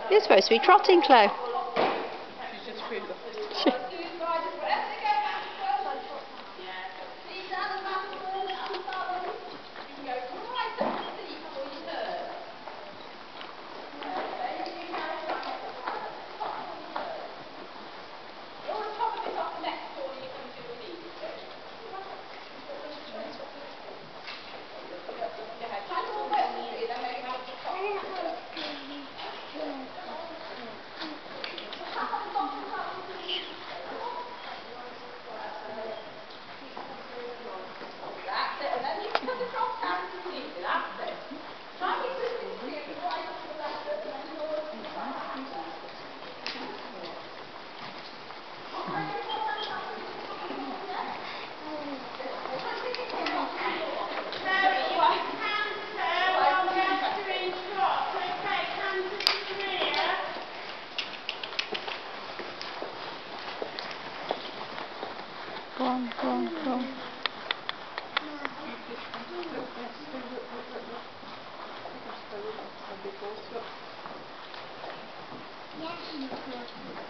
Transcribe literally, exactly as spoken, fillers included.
You're supposed to be trotting, Chloe. She's just free love. Go on, go on, go on. Yeah.